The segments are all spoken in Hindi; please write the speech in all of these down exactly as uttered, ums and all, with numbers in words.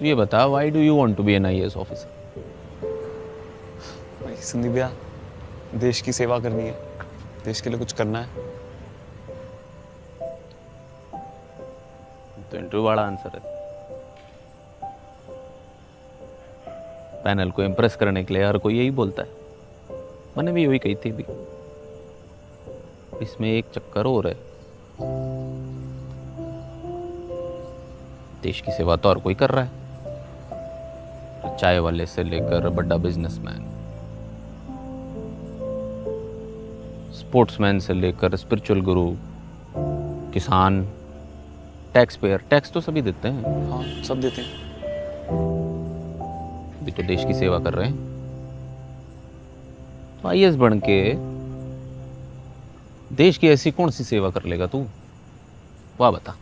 तू ये बता, why do you want to be an I A S officer? भाई संदीप भैया, देश की सेवा करनी है, देश के लिए कुछ करना है। तो इंटरव्यू वाला आंसर है। पैनल को इम्प्रेस करने के लिए हर कोई यही बोलता है। मैंने भी यही कही थी भी। इसमें एक चक्कर और है, देश की सेवा तो और कोई कर रहा है, चाय वाले से लेकर बड़ा बिजनेसमैन, स्पोर्ट्समैन से लेकर स्पिरिचुअल गुरु, किसान, टैक्स पेयर। टैक्स तो सभी देते हैं। हाँ, सब देते हैं। भी तो देश की सेवा कर रहे हैं। तो आई ए एस बन के देश की ऐसी कौन सी सेवा कर लेगा तू? वाह बता।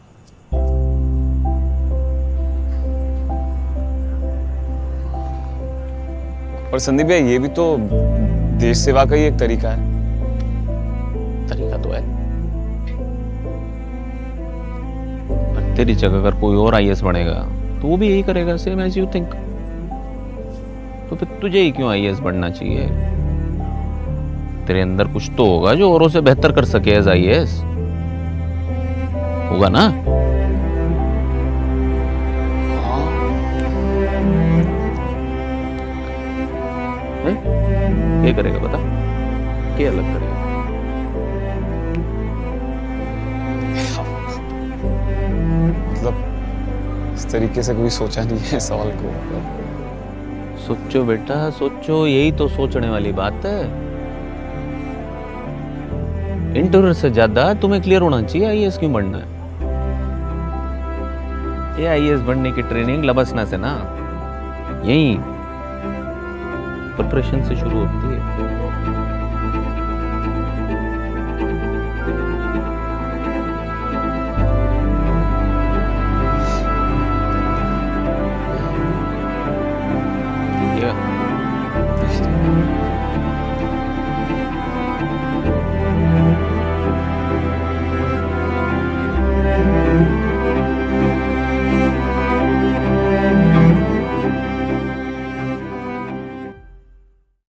और संदीप भैया, ये भी तो देश सेवा का ही एक तरीका है। तरीका तो है, पर तेरी जगह अगर कोई और आई ए एस बनेगा तो वो भी यही करेगा, सेम एज यू थिंक। तो फिर तुझे ही क्यों आई ए एस बनना चाहिए? तेरे अंदर कुछ तो होगा जो औरों से बेहतर कर सके एज आई ए एस, होगा ना? क्या करेगा बता? क्या अलग करेगा? मतलब इस तरीके से कभी सोचा नहीं है सवाल को। सोचो बेटा, सोचो, यही तो सोचने वाली बात है। इंटरव्यू से ज्यादा तुम्हें क्लियर होना चाहिए आई ए एस क्यों बनना है। ये आई ए एस बनने की ट्रेनिंग लबसना से ना, यही प्रिपरेशन से शुरू होती है।